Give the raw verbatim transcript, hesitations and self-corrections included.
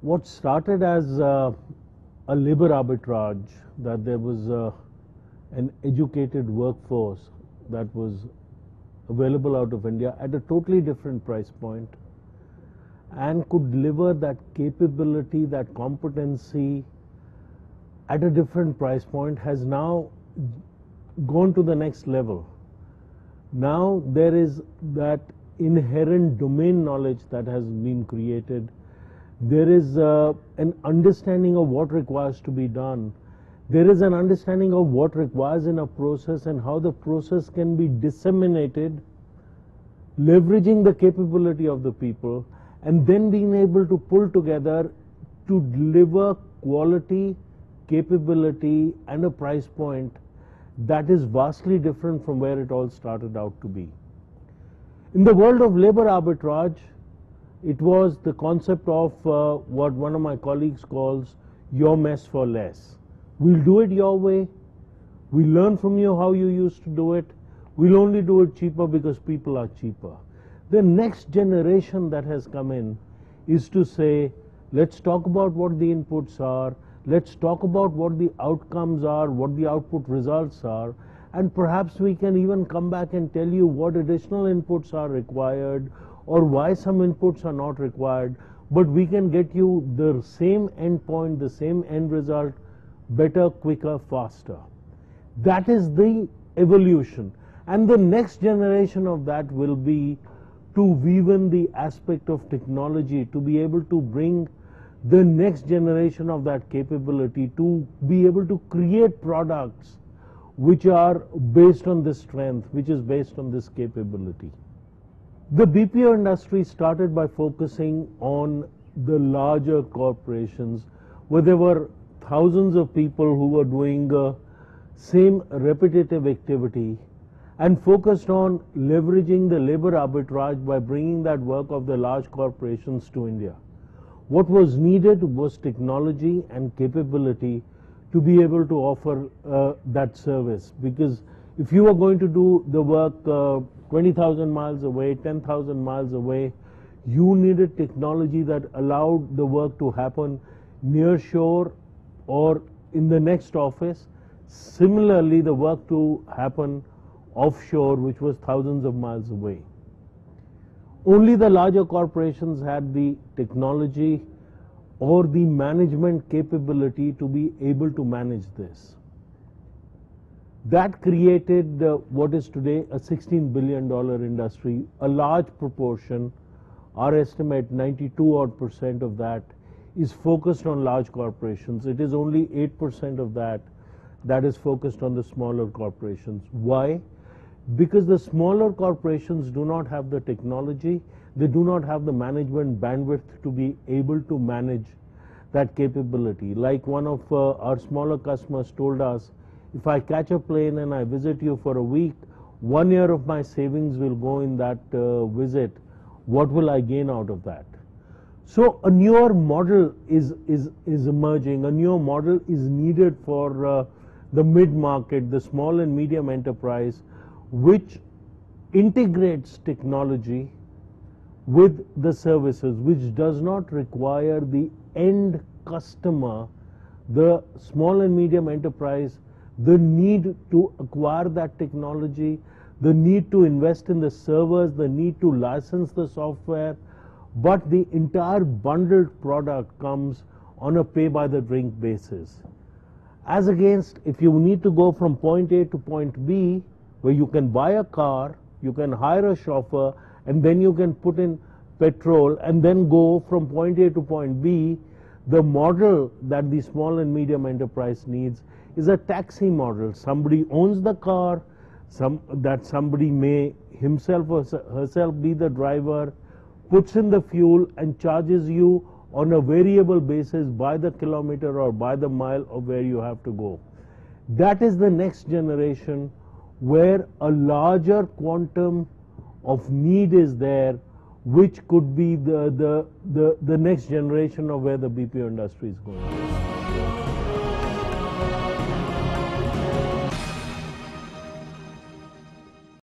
what started as uh, a labor arbitrage, that there was uh, an educated workforce that was available out of India at a totally different price point and could deliver that capability, that competency at a different price point, has now gone to the next level. Now there is that inherent domain knowledge that has been created. There is uh, an understanding of what requires to be done. There is an understanding of what requires in a process and how the process can be disseminated, leveraging the capability of the people, and then being able to pull together to deliver quality, capability, and a price point that is vastly different from where it all started out to be. In the world of labor arbitrage, it was the concept of uh, what one of my colleagues calls your mess for less. We'll do it your way. We learn from you how you used to do it. We'll only do it cheaper because people are cheaper. The next generation that has come in is to say, let's talk about what the inputs are. Let's talk about what the outcomes are, what the output results are, and perhaps we can even come back and tell you what additional inputs are required or why some inputs are not required, but we can get you the same endpoint, the same end result, better, quicker, faster. That is the evolution. And the next generation of that will be to weave in the aspect of technology, to be able to bring the next generation of that capability, to be able to create products which are based on this strength, which is based on this capability. The B P O industry started by focusing on the larger corporations, where there were thousands of people who were doing uh, same repetitive activity, and focused on leveraging the labor arbitrage by bringing that work of the large corporations to India. What was needed was technology and capability to be able to offer uh, that service, because if you were going to do the work uh, twenty thousand miles away, ten thousand miles away, you needed technology that allowed the work to happen near shore or in the next office. Similarly, the work to happen offshore, which was thousands of miles away. Only the larger corporations had the technology or the management capability to be able to manage this. That created uh, what is today a sixteen billion dollar industry. A large proportion, our estimate ninety-two odd percent of that, is focused on large corporations. It is only eight percent of that that is focused on the smaller corporations. Why? Because the smaller corporations do not have the technology, they do not have the management bandwidth to be able to manage that capability. Like one of uh, our smaller customers told us, if I catch a plane and I visit you for a week, one year of my savings will go in that uh, visit. What will I gain out of that? So a newer model is, is, is emerging, a newer model is needed for uh, the mid-market, the small and medium enterprise, which integrates technology with the services, which does not require the end customer, the small and medium enterprise, the need to acquire that technology, the need to invest in the servers, the need to license the software, but the entire bundled product comes on a pay-by-the-drink basis. As against, if you need to go from point A to point B, where you can buy a car, you can hire a chauffeur, and then you can put in petrol and then go from point A to point B, the model that the small and medium enterprise needs is a taxi model. Somebody owns the car, some, that somebody may himself or herself be the driver, puts in the fuel and charges you on a variable basis by the kilometer or by the mile of where you have to go. That is the next generation, where a larger quantum of need is there, which could be the, the, the, the next generation of where the B P O industry is going.